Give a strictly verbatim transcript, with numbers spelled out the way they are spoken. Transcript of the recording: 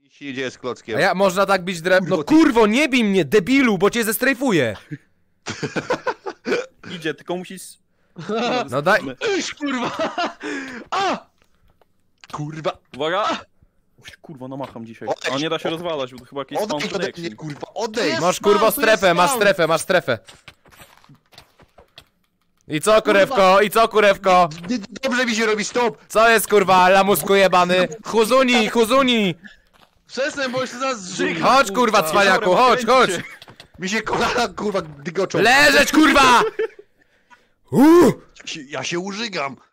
się jedzie z klockiem. A ja, można tak bić drewno. No kurwo, nie bij mnie, debilu, bo cię zestrajfuję. Idzie, tylko musisz... No daj... Iż, kurwa! A! Kurwa! Uwaga! Uś, kurwa, namacham dzisiaj. Odejdź. A nie da się rozwalać, bo to chyba jakieś Odejdź spawn ode connection. mnie, kurwa, odejdź! Masz kurwo strefę, masz strefę, masz strefę. I co kurewko, i co kurewko? Dobrze mi się robi, stop! Co jest kurwa, lamusku jebany? Huzuni, huzuni! Przestań, bo jeszcze zaraz zżygam. Chodź kurwa cwaniaku, chodź, chodź! Mi się kolana, kurwa, dygoczą. Leżeć kurwa! Uuu! Ja się, ja się użygam.